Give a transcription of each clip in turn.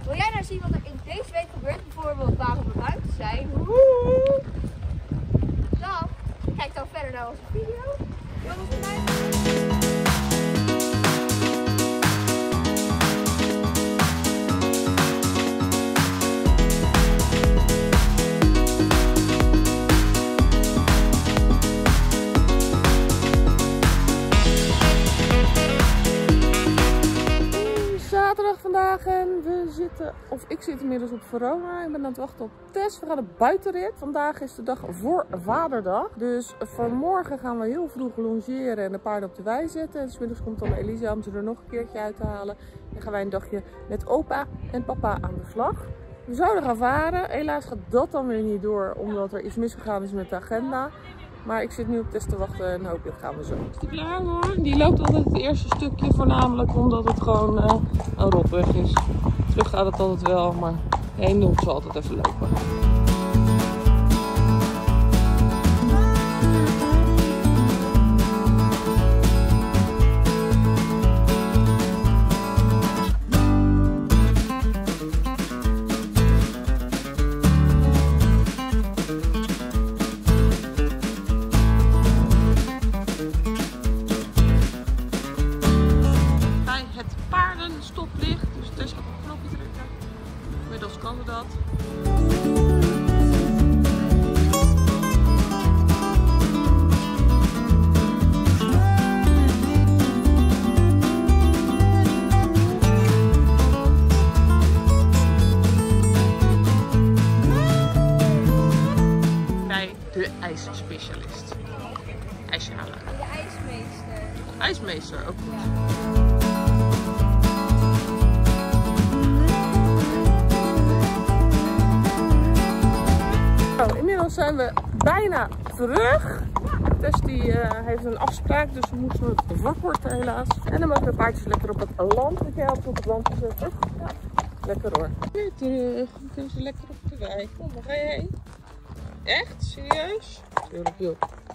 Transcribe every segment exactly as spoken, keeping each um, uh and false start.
Wil jij nou zien wat er in deze week gebeurt? Bijvoorbeeld waarom we buiten zijn? Dan kijk dan verder naar onze video. Jongens en meiden. Zaterdag vandaag en we zitten, of ik zit inmiddels op Verona. Ik ben aan het wachten op Tess. We gaan een buitenrit. Vandaag is de dag voor Vaderdag. Dus vanmorgen gaan we heel vroeg longeren en de paarden op de wei zetten. En 's middags komt dan Elisa om ze er nog een keertje uit te halen. En gaan wij een dagje met opa en papa aan de slag. We zouden gaan varen. Helaas gaat dat dan weer niet door, omdat er iets misgegaan is met de agenda. Maar ik zit nu op Tess te wachten en hopelijk gaan we zo. Is die klaar hoor? Die loopt altijd het eerste stukje voornamelijk omdat het gewoon uh, een rotweg is. Terug gaat het altijd wel, maar heen moet ze altijd even lopen. Stoplicht, dus Tess gaat op een knopje drukken. Inmiddels kan ze dat. Bij de ijsspecialist. IJsje halen. De ijsmeester. IJsmeester, ook goed. Nou, inmiddels zijn we bijna terug. Tess die uh, heeft een afspraak, dus we moesten het wachtworsten helaas. En dan mogen de paardjes lekker op het land. Ik help op het land te zetten. Ja, lekker hoor. Weer terug. Dan kunnen ze lekker op de wei. Kom, waar ga je heen? Echt? Serieus? Tuurlijk joh.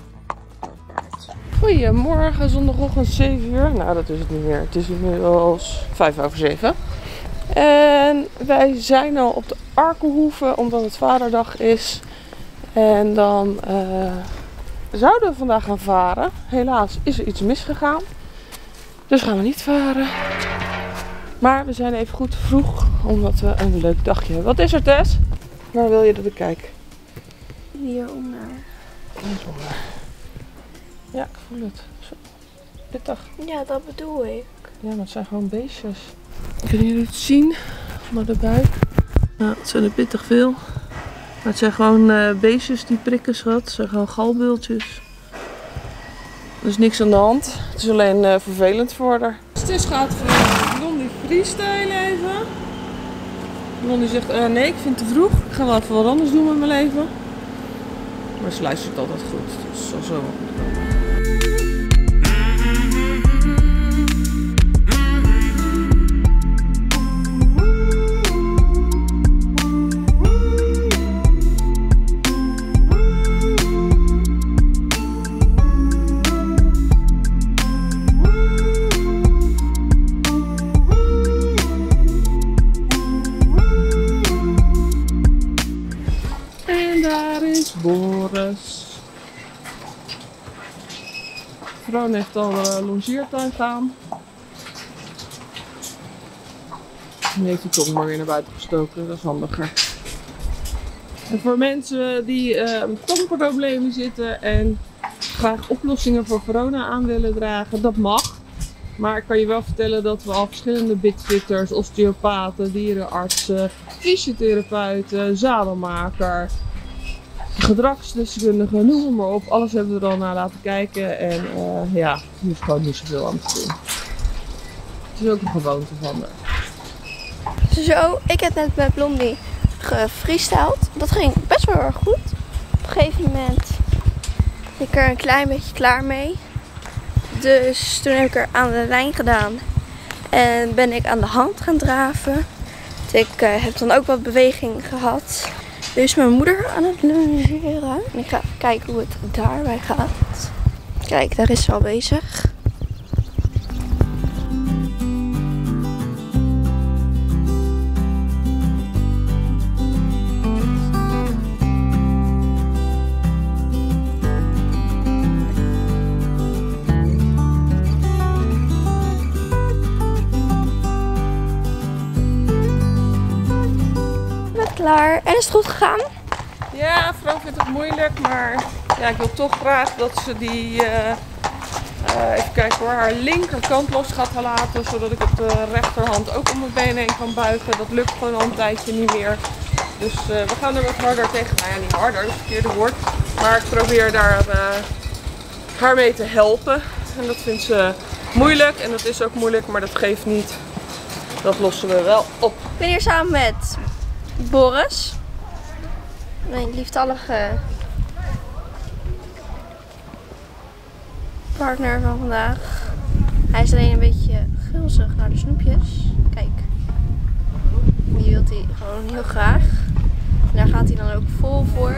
Goedemorgen, zondagochtend zeven uur. Nou, dat is het niet meer. Het is inmiddels vijf over zeven. En wij zijn al op de Arkenhoeve, omdat het Vaderdag is. En dan uh, zouden we vandaag gaan varen. Helaas is er iets misgegaan. Dus gaan we niet varen. Maar we zijn even goed vroeg, omdat we een leuk dagje hebben. Wat is er, Tess? Waar wil je dat ik kijk? Hieronder. Hieronder. Ja, ik voel het. Zo. Pittig. Ja, dat bedoel ik. Ja, maar het zijn gewoon beestjes. Kunnen jullie het zien? Maar de buik. Nou, het zijn er pittig veel. Maar het zijn gewoon uh, beestjes die prikken, schat. Het zijn gewoon galbultjes. Er is niks aan de hand. Het is alleen uh, vervelend voor haar. Tess gaat voor Blondie freestyle even. Blondie zegt, uh, nee, ik vind het te vroeg. Ik ga wel even wat anders doen met mijn leven. Maar ze luistert altijd goed. Dus het zal zo wel goed komen. Boris. Vrouw heeft al uh, longeertuin gaan. Nu heeft de tong maar weer naar buiten gestoken, dat is handiger. En voor mensen die uh, met tongproblemen zitten en graag oplossingen voor corona aan willen dragen, dat mag. Maar ik kan je wel vertellen dat we al verschillende bitfitters, osteopaten, dierenartsen, fysiotherapeuten, zadelmaker, gedragsdeskundige, noem maar op. Alles hebben we er al naar laten kijken. En uh, ja, er is gewoon niet zoveel aan te doen. Het is ook een gewoonte van me. Zo, ik heb net met Blondie gefreestyled. Dat ging best wel erg goed. Op een gegeven moment ben ik er een klein beetje klaar mee. Dus toen heb ik er aan de lijn gedaan. En ben ik aan de hand gaan draven. Ik uh, heb dan ook wat beweging gehad. Nu is mijn moeder aan het lungeren. En ik ga even kijken hoe het daarbij gaat. Kijk, daar is ze al bezig. klaar. En is het goed gegaan? Ja, vrouw vindt het moeilijk, maar ja, ik wil toch graag dat ze die, uh, uh, even kijken hoor, haar linkerkant los gaat laten, zodat ik op de rechterhand ook om mijn benen heen kan buigen. Dat lukt gewoon al een tijdje niet meer. Dus uh, we gaan er wat harder tegen, nou ja, niet harder, dat is het verkeerde woord. Maar ik probeer daar uh, haar mee te helpen. En dat vindt ze moeilijk en dat is ook moeilijk, maar dat geeft niet. Dat lossen we wel op. Ik ben hier samen met Boris. Mijn lieftallige partner van vandaag. Hij is alleen een beetje gulzig naar de snoepjes. Kijk, die wil hij gewoon heel graag. En daar gaat hij dan ook vol voor.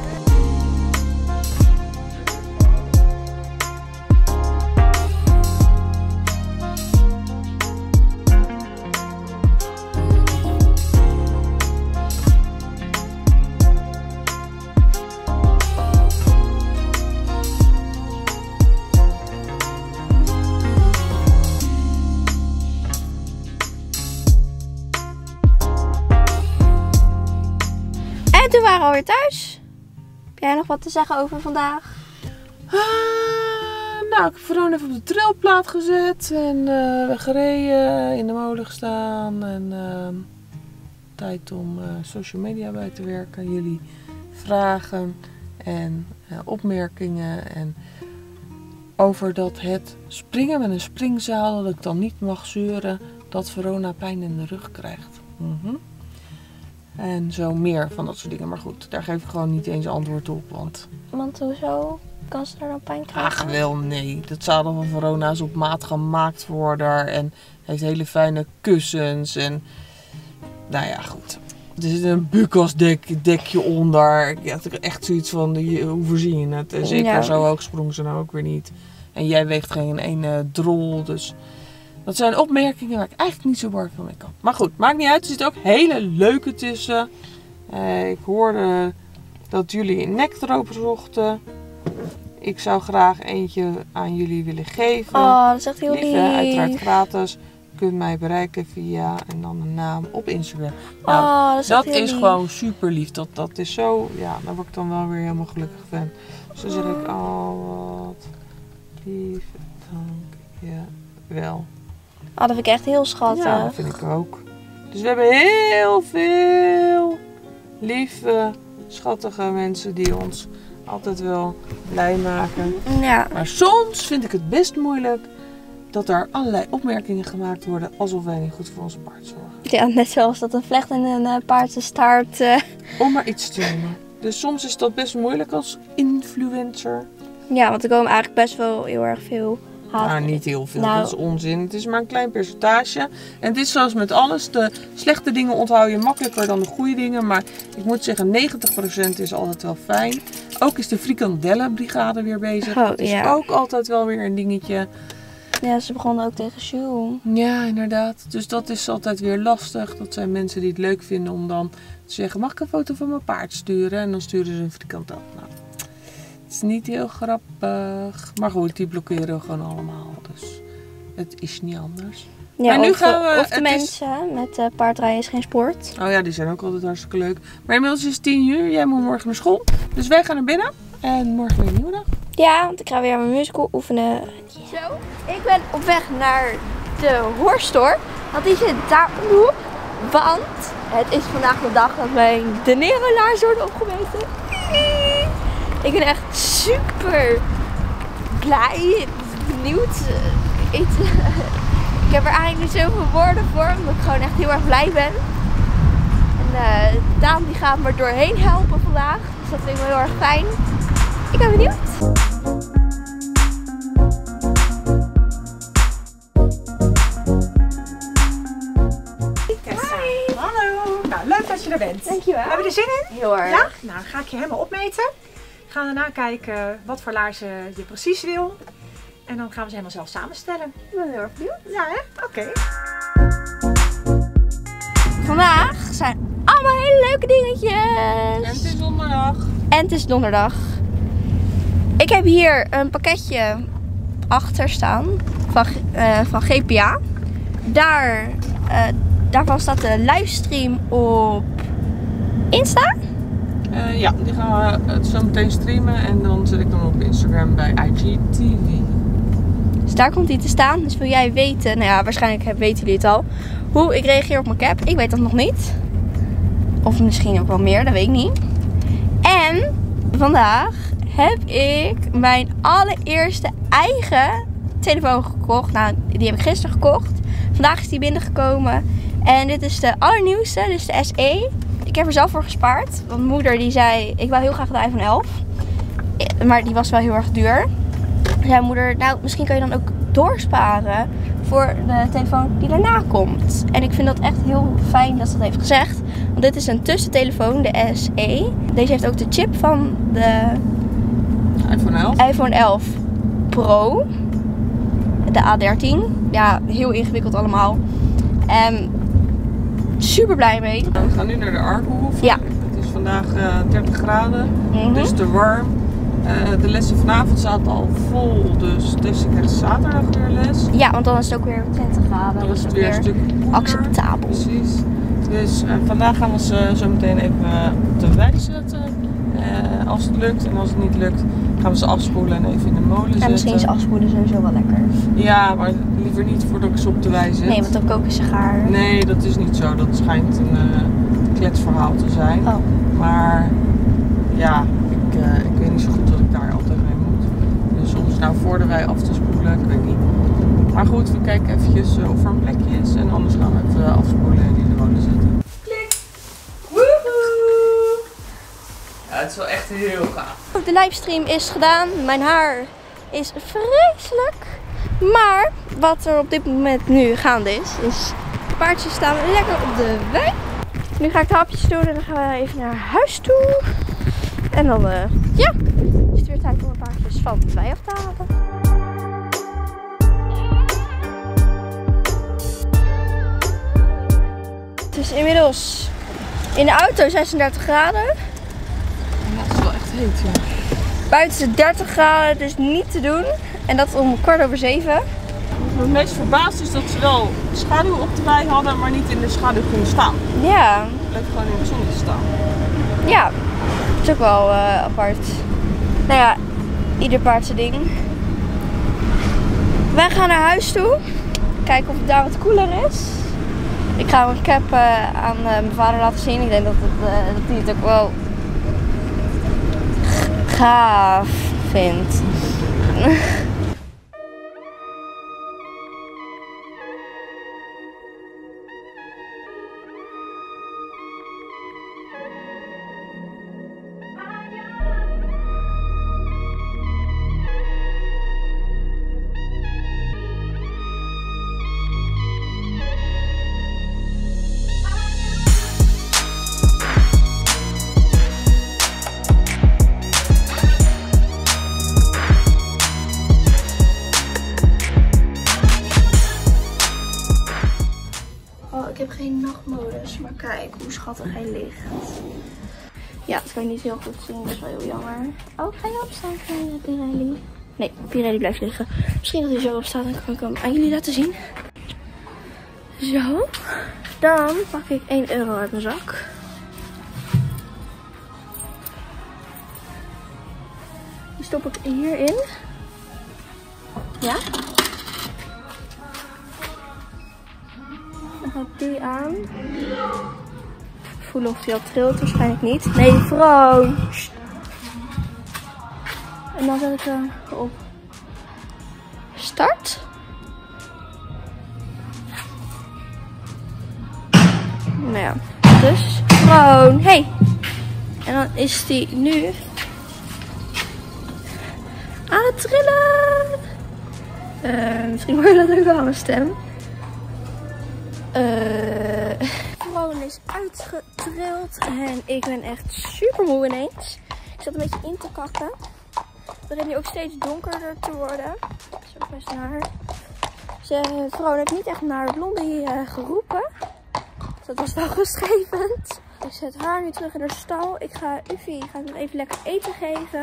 En toen waren we alweer thuis. Heb jij nog wat te zeggen over vandaag? Uh, nou, ik heb Veron even op de trilplaat gezet. En uh, gereden, in de molen gestaan. En uh, tijd om uh, social media bij te werken. Jullie vragen en uh, opmerkingen. En over dat het springen met een springzaal, dat ik dan niet mag zeuren dat Verona pijn in de rug krijgt. Mm-hmm. En zo meer van dat soort dingen. Maar goed, daar geef ik gewoon niet eens antwoord op. Want, want hoezo? Kan ze er dan pijn krijgen? Ach wel, nee. Dat zadel van Verona is op maat gemaakt voor haar. En heeft hele fijne kussens. En nou ja, goed. Er zit een bukasdek dekje onder. Ik had echt zoiets van, hoe voorzien je het? En zeker ja. Zo hoog sprong ze nou ook weer niet. En jij weegt geen ene drol, dus... Dat zijn opmerkingen waar ik eigenlijk niet zo bar van mee kan. Maar goed, maakt niet uit. Er zitten ook hele leuke tussen. Uh, ik hoorde dat jullie een nekdroper zochten. Ik zou graag eentje aan jullie willen geven. Oh, dat is echt heel lief. lief. Uiteraard gratis. Je kunt mij bereiken via en dan een naam op Instagram. Nou, oh, dat is, dat echt heel is lief. gewoon super lief. Dat, dat is zo, ja, daar word ik dan wel weer helemaal gelukkig van. Dus dan zeg ik, oh wat lief, dank je wel. Oh, dat vind ik echt heel schattig. Ja, dat vind ik ook. Dus we hebben heel veel lieve, schattige mensen die ons altijd wel blij maken. Ja. Maar soms vind ik het best moeilijk dat er allerlei opmerkingen gemaakt worden alsof wij niet goed voor onze paard zorgen. Ja, net zoals dat een vlecht in een uh, paard zijn staart... Uh... Om maar iets te noemen. Dus soms is dat best moeilijk als influencer. Ja, want er komen eigenlijk best wel heel erg veel... Nou, niet heel veel, nou, dat is onzin. Het is maar een klein percentage. En het is zoals met alles. De slechte dingen onthoud je makkelijker dan de goede dingen. Maar ik moet zeggen, negentig procent is altijd wel fijn. Ook is de frikandellenbrigade weer bezig. Oh, dat is ja. ook altijd wel weer een dingetje. Ja, ze begonnen ook tegen Jules. Ja, inderdaad. Dus dat is altijd weer lastig. Dat zijn mensen die het leuk vinden om dan te zeggen, mag ik een foto van mijn paard sturen? En dan sturen ze een frikandel. Nou. Het is niet heel grappig. Maar goed, die blokkeren we gewoon allemaal. Dus het is niet anders. Ja, maar nu of, gaan we, of de mensen is... met uh, paardrijden is geen sport. Oh ja, die zijn ook altijd hartstikke leuk. Maar inmiddels is het tien uur. Jij moet morgen naar school. Dus wij gaan naar binnen. En morgen weer een nieuwe dag. Ja, want ik ga weer aan mijn musical oefenen. Zo, ik ben op weg naar de Horststore. Want die zit daar om de hoek. Want het is vandaag de dag dat mijn de Nero-laars worden opgemeten. Ik ben echt super blij, benieuwd. Ik, ik heb er eigenlijk niet zoveel woorden voor, omdat ik gewoon echt heel erg blij ben. En uh, Daan die gaat me doorheen helpen vandaag, dus dat vind ik wel heel erg fijn. Ik ben benieuwd. Hi. Hallo. Nou, leuk dat je er bent. Dankjewel. Heb je er zin in? Heel erg. Ja? Nou, dan ga ik je helemaal opmeten. We gaan daarna kijken wat voor laarzen je precies wil. En dan gaan we ze helemaal zelf samenstellen. Ik ben heel erg benieuwd. Ja, hè? Oké. Okay. Vandaag zijn allemaal hele leuke dingetjes. En het is donderdag. En het is donderdag. Ik heb hier een pakketje achter staan van, uh, van G P A. Daar, uh, daarvan staat de livestream op Insta? Uh, ja, die gaan we zo meteen streamen en dan zet ik dan op Instagram bij I G T V. Dus daar komt hij te staan. Dus wil jij weten, nou ja, waarschijnlijk weten jullie het al, hoe ik reageer op mijn cap. Ik weet dat nog niet. Of misschien ook wel meer, dat weet ik niet. En vandaag heb ik mijn allereerste eigen telefoon gekocht. Nou, die heb ik gisteren gekocht. Vandaag is die binnengekomen. En dit is de allernieuwste, dus de S E. Ik heb er zelf voor gespaard. Want mijn moeder die zei, ik wou heel graag de iPhone elf. Maar die was wel heel erg duur. Zei moeder, nou misschien kan je dan ook doorsparen voor de telefoon die daarna komt. En ik vind dat echt heel fijn dat ze dat heeft gezegd. Want dit is een tussentelefoon, de S E. Deze heeft ook de chip van de iPhone elf. iPhone elf Pro. De A dertien. Ja, heel ingewikkeld allemaal. En super blij mee. We gaan nu naar de Arkenhoeve. Ja. Het is vandaag uh, dertig graden, Mm-hmm. dus te warm. Uh, de lessen vanavond zaten al vol, dus deze krijgt zaterdag weer les. Ja, want dan is het ook weer twintig graden. Dan is het weer een stuk koeler. acceptabel. Precies. Dus uh, vandaag gaan we ze uh, zo meteen even uh, op de wei zetten. Uh, als het lukt en als het niet lukt, gaan we ze afspoelen en even in de molen zetten. En misschien is afspoelen sowieso wel lekker. Ja, maar liever niet voordat ik ze op de wei zet. Nee, want dan koken ze gaar. Nee, dat is niet zo. Dat schijnt een uh, kletsverhaal te zijn. Oh. Maar ja, ik, uh, ik weet niet zo goed dat ik daar altijd mee moet. Dus om ze nou voor de wei af te spoelen, ik weet niet. Maar goed, we kijken eventjes uh, of er een plekje is. En anders gaan we even afspoelen en in de molen zetten. Klik! Woehoe! Ja, het is wel echt heel gaaf. De livestream is gedaan. Mijn haar is vreselijk. Maar wat er op dit moment nu gaande is, is de paardjes staan lekker op de wei. Nu ga ik de hapjes doen en dan gaan we even naar huis toe. En dan uh, ja, is het weer tijd om de paardjes van de wei af te halen. Het is inmiddels in de auto zesendertig graden. Ja, het is wel echt heet, joh. Buiten is het dertig graden, dus niet te doen. En dat om kwart over zeven. Wat me het meest verbaasd is dat ze wel schaduw op de wei hadden, maar niet in de schaduw gingen staan. Ja, Het bleef gewoon in de zon te staan. ja. Dat is ook wel uh, apart. Nou ja, ieder paard zijn ding. Wij gaan naar huis toe. Kijken of het daar wat koeler is. Ik ga mijn cap uh, aan uh, mijn vader laten zien. Ik denk dat, het, uh, dat hij het ook wel gaaf vindt. Ik heb geen nachtmodus, maar kijk hoe schattig hij ligt. Ja, dat kan je niet heel goed zien, dat is wel heel jammer. Oh, ga je opstaan, Pirelli? Nee, Pirelli blijft liggen. Misschien dat hij zo opstaat, dan kan ik hem aan jullie laten zien. Zo, dan pak ik één euro uit mijn zak. Die stop ik hierin. Ja. Dan gaat die aan. Voelen of die al trilt, waarschijnlijk niet. Nee, vrouw. En dan zet ik hem op start. Nou ja, dus gewoon. Hey. En dan is die nu aan het trillen. Uh, misschien hoor je dat ook wel aan mijn stem. Uh, Gewoon is uitgetrild en ik ben echt super moe ineens. Ik zat een beetje in te kakken. Het begint nu ook steeds donkerder te worden. Dat is ook best naar. Ze vrouw heeft niet echt naar Blondie uh, geroepen. Dat was wel rustgevend. Ik zet haar nu terug in de stal. Ik ga Uffie ga nog even lekker eten geven.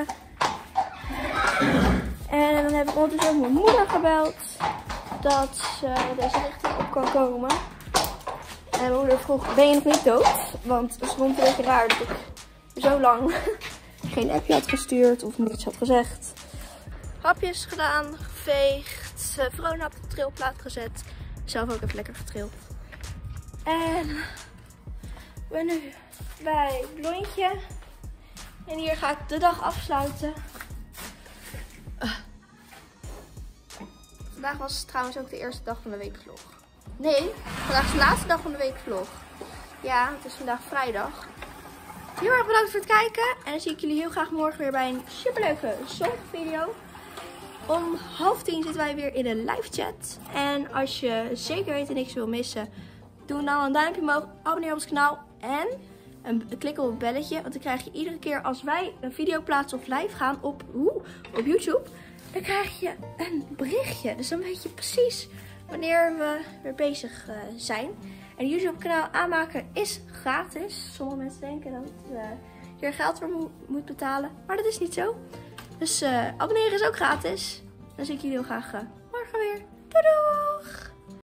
En dan heb ik ondertussen ook mijn moeder gebeld dat ze deze richting op kan komen. En mijn moeder vroeg, ben je nog niet dood? Want het vond een beetje raar dat ik zo lang geen appje had gestuurd of niets had gezegd. Hapjes gedaan, geveegd, Verona op de trilplaat gezet. Zelf ook even lekker getrild. En ik ben nu bij Blondje. En hier ga ik de dag afsluiten. Uh. Vandaag was trouwens ook de eerste dag van de weekvlog. Nee, vandaag is de laatste dag van de weekvlog. Ja, het is vandaag vrijdag. Heel erg bedankt voor het kijken. En dan zie ik jullie heel graag morgen weer bij een superleuke zondagvideo. Om half tien zitten wij weer in een live chat. En als je zeker weten niks wil missen, doe dan een duimpje omhoog, abonneer op ons kanaal en een, klik op het belletje. Want dan krijg je iedere keer als wij een video plaatsen of live gaan op, oeh, op YouTube, dan krijg je een berichtje. Dus dan weet je precies wanneer we weer bezig uh, zijn. En een YouTube kanaal aanmaken is gratis. Sommige mensen denken dat uh, je er geld voor mo moet betalen. Maar dat is niet zo. Dus uh, abonneren is ook gratis. Dan zie ik jullie heel graag uh, morgen weer. Doei doeg!